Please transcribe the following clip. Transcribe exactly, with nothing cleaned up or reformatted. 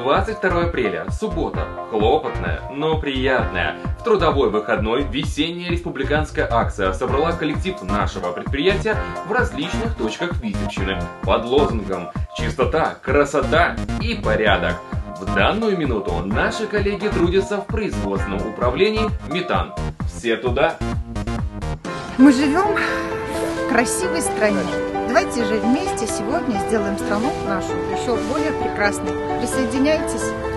двадцать второе апреля, суббота, хлопотная, но приятная. В трудовой выходной весенняя республиканская акция собрала коллектив нашего предприятия в различных точках Витебщины под лозунгом «Чистота, красота и порядок». В данную минуту наши коллеги трудятся в производственном управлении «Метан». Все туда! Мы живем в красивой стране. Давайте же вместе сегодня сделаем страну нашу еще более прекрасной. Присоединяйтесь!